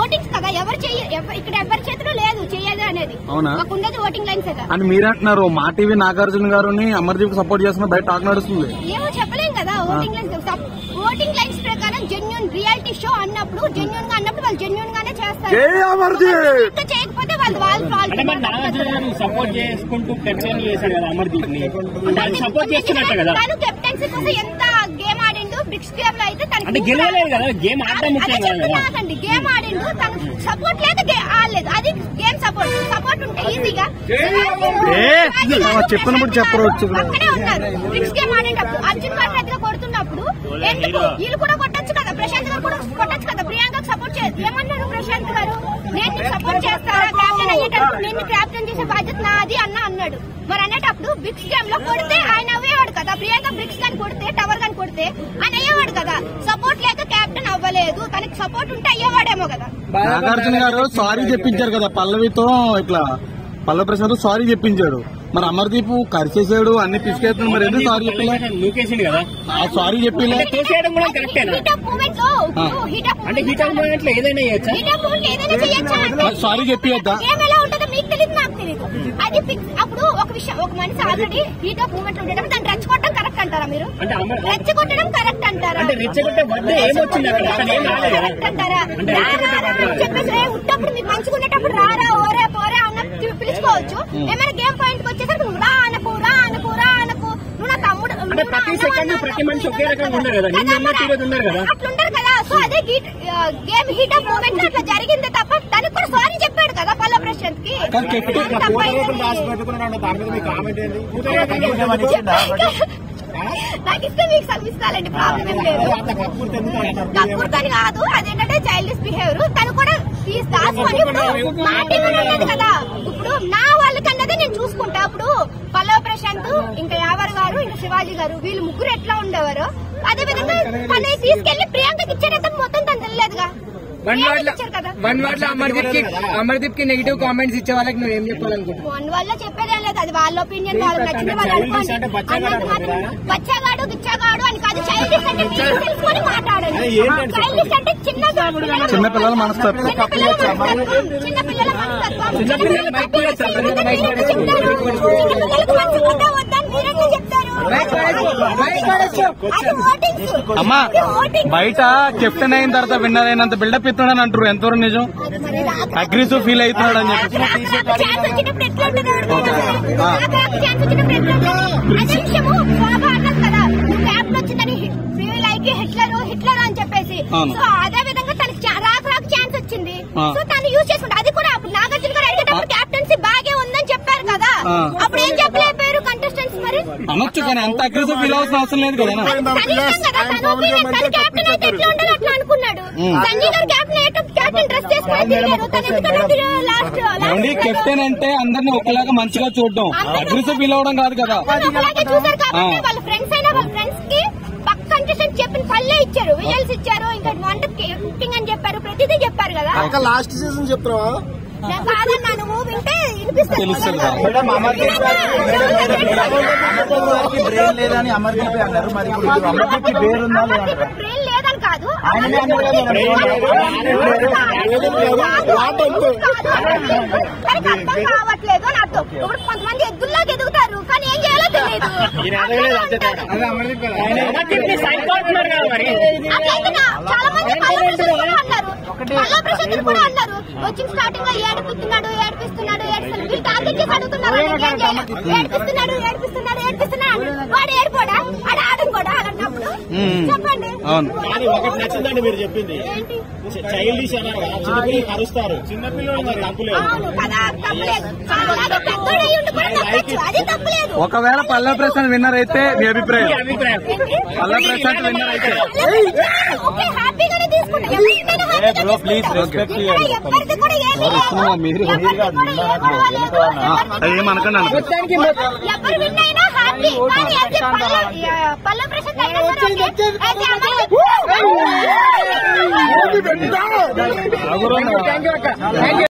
Votings కదా, ఇక్కడ ఎవరి చేతిలో లేదు చెయ్యదు అనేది. మాకు ఉండదు ఓటింగ్ లైన్స్ అని మీరు అంటున్నారు. మా టీవీ నాగార్జున గారిని అమర్దీప్ సపోర్ట్ చేస్తున్న బయట టాక్ నడుస్తుంది. ఏమో చెప్పలేం కదా. ఓటింగ్ లైన్స్ ప్రకారం జెన్యూన్ రియాలిటీ షో అన్నప్పుడు జెన్యూన్ గా అన్నప్పుడు వాళ్ళు జెన్యూన్ గానే చేస్తారు. చేయకపోతే వాళ్ళు సపోర్ట్ చేసుకుంటూ తను కెప్టెన్సీ కోసం ఎంత గేమ్ ఆడిండు. బ్రిక్స్ గేమ్ లో అయితే గేమ్ ఆడిండు. తను సపోర్ట్ లేదు, ఆడలేదు. అది గేమ్ సపోర్ట్ ఉంటే ఈజీగా చెప్పినప్పుడు చెప్పవచ్చు. అక్కడే ఉన్నారు. బ్రిక్స్ గేమ్ ఆడేటప్పుడు అర్జున్ గారు పెద్దగా కొడుతున్నప్పుడు ఎందుకు వీళ్ళు కూడా కొట్టచ్చు కదా, ప్రశాంత్ గారు కూడా కొట్టచ్చు కదా. ప్రియాంకకు సపోర్ట్ చేయదు. ఏమన్నారు ప్రశాంత్ గారు, నేను మీకు సపోర్ట్ చేస్తారా, క్యాప్టెన్ అయ్యేటప్పుడు నేను క్యాప్టెన్ చేసే బాధ్యత నాది అన్నాడు. మరి అనేటప్పుడు బ్రిక్స్ గేమ్ లో కొడితే ఆయన అయ్యేవాడు కదా. ప్రియాంక బ్రిక్స్ గాని కొడితే, టవర్ గాని కొడితే ఆయన అయ్యేవాడు కదా. సపోర్ట్ లేక క్యాప్టెన్ అవ్వలేదు. తనకి సపోర్ట్ ఉంటే అయ్యేవాడేమో కదా. నాగార్జున గారు సారీ చెప్పించారు కదా పల్లవితో, ఇట్లా పల్లవి ప్రసాద్ సారీ చెప్పించాడు. మరి అమర్దీప్ కరిచేసాడు, అన్ని పిసికేస్తున్నాడు. మరి ఎందుకు సారీ చెప్పి కదా, సారీ చెప్పి సారీ చెప్పియద్దా? ఎలా ఉంటుందో మీకు తెలియదు, నాకు తెలియదు. అది అప్పుడు ఒక విషయం, ఒక మనిషి ఆల్రెడీ హీట్ ఆఫ్ మూమెంట్ ఉండడం దాన్ని రెచ్చగొట్టడం కరెక్ట్ అంటారా మీరు? రెచ్చగొట్టడం కరెక్ట్ అంటారా? అంటారా చెప్పేసి ఉట్టప్పుడు మీకు మంచిగా ఉండేటప్పుడు రారా ఓరే పోరా అన్న పిలుచుకోవచ్చు. ఏమైనా గేమ్ పాయింట్ కి వచ్చేసరికి నువ్వు రా అనకు నువ్వు నా తమ్ముడు అట్లుంటారు కదా. సో అదే గేమ్ హీట్ ఆఫ్ మూమెంట్ అట్లా జరిగింది తప్ప దానికి కూడా సారీ చెప్పాడు కదా పల్లవి ప్రశాంత్ కి. నాకు ఇస్తే మీకు సర్విస్తాలండి, ప్రాబ్లం ఏం లేదు. కక్కుర్తని కాదు, అదేంటంటే చైల్డిష్ బిహేవియర్. తను కూడా దాచుకొని ఇప్పుడు మాట్లాడలేదు కదా. ఇప్పుడు నా వాళ్ళకన్నది నేను చూసుకుంటా. అప్పుడు పల్లవి ప్రశాంత్, ఇంకా యావర్ గారు, ఇంకా శివాజీ గారు, వీళ్ళు ముగ్గురు ఎట్లా ఉండేవారు అదే విధంగా తను తీసుకెళ్లి ప్రియాంకకి ఇచ్చేటంత మొత్తం తను తెలియదుగా. అమర్దీప్ కి నెగిటివ్ కామెంట్స్ ఇచ్చే వాళ్ళకి నువ్వు ఏం చెప్పాలనుకుంటున్నావు? వన్ వల్ల చెప్పేదేం లేదు. అది వాళ్ళ ఒపీనియన్, వాళ్ళకి నచ్చింది వాళ్ళు అనుకోండి. అన్నట్టు మాత్రం బచ్చాగాడు గిచ్చాగాడు అని కాదు. చైల్డిష్ అంటే మీరు తెలుసుకొని మాట్లాడండి. చైల్డిష్ అంటే చిన్నపిల్లల మనస్తత్వం. అమ్మా బయట కెప్టెన్ అయిన తర్వాత విన్నర్ అయినంత బిల్డప్ ఇస్తున్నాడని అంటారు. ఎంతవరకు నిజం? అగ్రెసివ్ ఫీల్ అవుతున్నాడు అని చెప్పి హిట్లర్ అని చెప్పేసి. సో అదే విధంగా తనకి రాకు ఛాన్స్ వచ్చింది. సో తను యూజ్ చేసుకుంటా. అది కూడా అప్పుడు నాగార్జున గారు అడిగేటప్పుడు క్యాప్టెన్సీ బాగే ఉందని చెప్పారు కదా. అప్పుడు ఏం చెప్పలేకపోయారు కంటెస్టెంట్స్? మరి అనొచ్చు కానీ అంత అగ్రెసివ్ ఫీల్ అవ్వాల్సిన అవసరం లేదు కదా. తను క్యాప్టెన్ అయితే ఎట్లా ఉండాలి అట్లా అనుకున్నాడు. సంజయ్ గారు క్యాప్టెన్ డ్రెస్ చేసుకుని లాస్ట్ కెప్టెన్ అంటే అందరినీ ఒకలాగా మంచిగా చూడడం, అగ్రెసివ్ ఫీల్ అవ్వడం కాదు కదా. చూసారు కాబట్టి వాళ్ళ ఫ్రెండ్స్ అయినా వాళ్ళ ఫ్రెండ్స్ కి కంటెస్టెంట్ చెప్పిన పల్లె ఇచ్చారు, విజల్స్ ఇచ్చారు, ఇంకా వంట కుకింగ్ అని చెప్పారు, ప్రతిదీ చెప్పారు కదా. లాస్ట్ సీజన్ చెప్తావా? కాదన్నా, నువ్వు వింటే వినిపిస్తుంది. బ్రెయిన్ లేదని అమర్దీప్ అన్నారు. మరి బ్రెయిన్ లేదని కాదు, అర్థం కావట్లేదు అని అర్థం. ఇప్పుడు కొంతమంది ఎద్దుల్లాగా ఎదుగుతారు కానీ ఏం చేయాలో తెలియదు. చాలా మంది పల్లవి ప్రశాంత్ కూడా అన్నారు. వచ్చిన స్టార్టింగ్ లో ఏడిపిస్తున్నాడు వీళ్ళు టార్గెట్ చేసి అడుగుతున్నారు. ఏడిపిస్తున్నాడు వాడు ఏడిపోడా, ఆడ ఆడం కూడా అన్నప్పుడు చెప్పండి. ఒకటి నచ్చిందండి మీరు చెప్పింది. చైల్డిష్ అన్నారు కదా, చిన్నపిల్లలు అరుస్తారు. అవును కదా, తప్పలేదు. అది తప్పలేదు. ఒకవేళ పల్లవి ప్రశాంత్ విన్నర్ అయితే మీ అభిప్రాయం? పల్లవి ప్రశాంత్ విన్నర్ అయితే హ్యాపీగానే తీసుకుంటాం. ఏమనకండి ఎవరు విన్ అయినా హ్యాపీ. పల్లవి ప్రశాంత్